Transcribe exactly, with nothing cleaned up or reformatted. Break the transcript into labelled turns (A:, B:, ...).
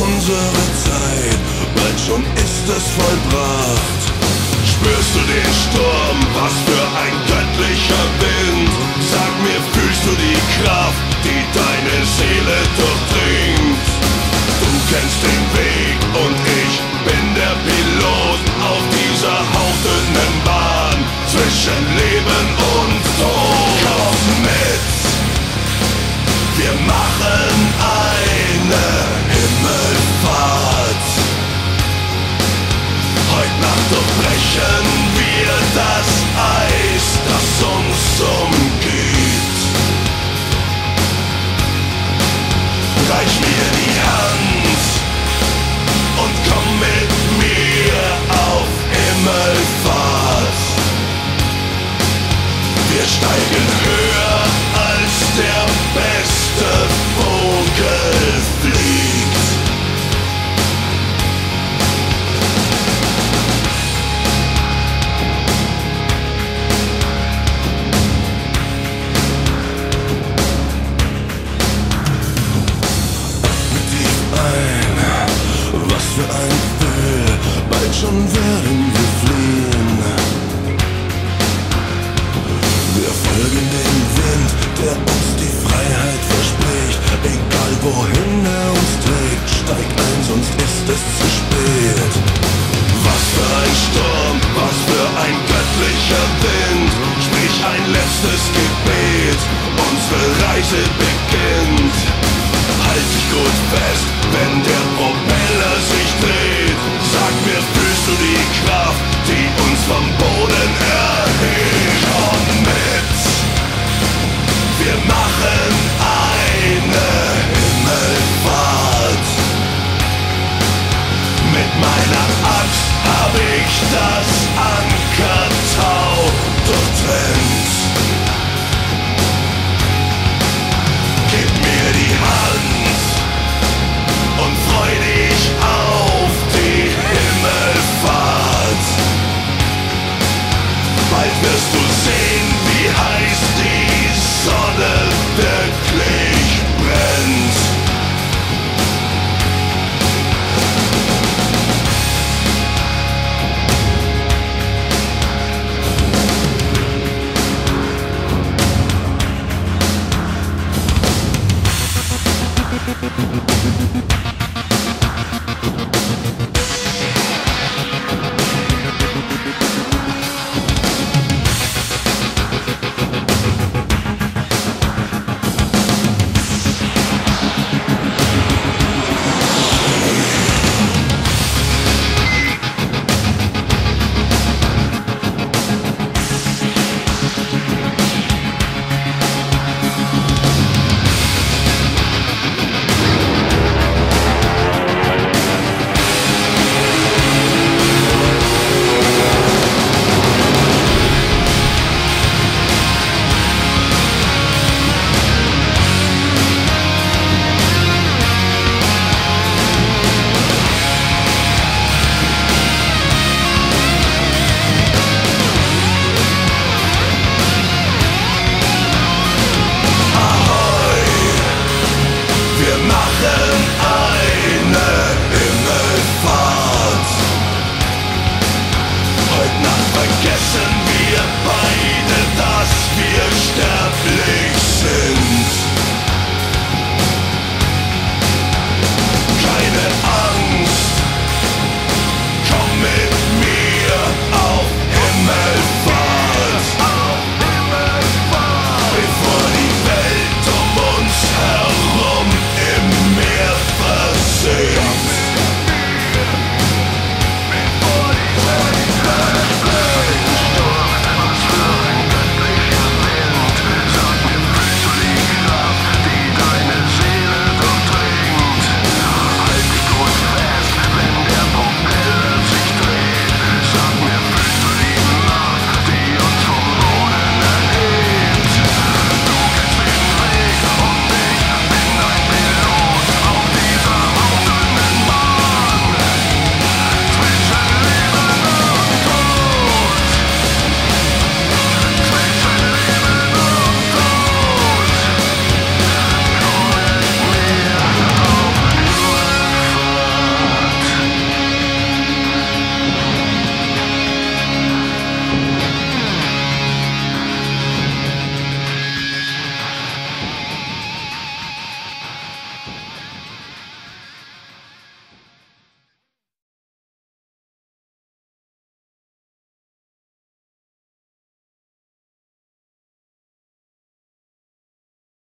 A: unsere Zeit, bald schon ist es vollbracht. Spürst du den Sturm, was für ein göttlicher Wind? Sag mir, fühlst du die Kraft, die deine Seele durchdringt? Du kennst den Weg und ich bin der Pilot auf dieser hauchdünnen Bahn zwischen Leben und Tod. Komm mit, wir machen eine Himmelfahrt. Heute Nacht durchbrechen wir das Eis, das uns umgibt. Reich mir die Hand und komm mit mir auf Himmelfahrt. Wir steigen höher als der beste Vogel fliegt. Was für ein Gefühl, bald schon werden wir fliehen. Wir folgen dem Wind, der uns die Freiheit verspricht. Egal wohin er uns trägt, steig ein, sonst ist es zu spät. Was für ein Sturm, was für ein göttlicher Wind. Sprich ein letztes Gebet, unsere Reise beginnt. Halt dich gut fest, wenn der Propeller sich dreht. Sag mir, fühlst du die Kraft, die uns vom Boden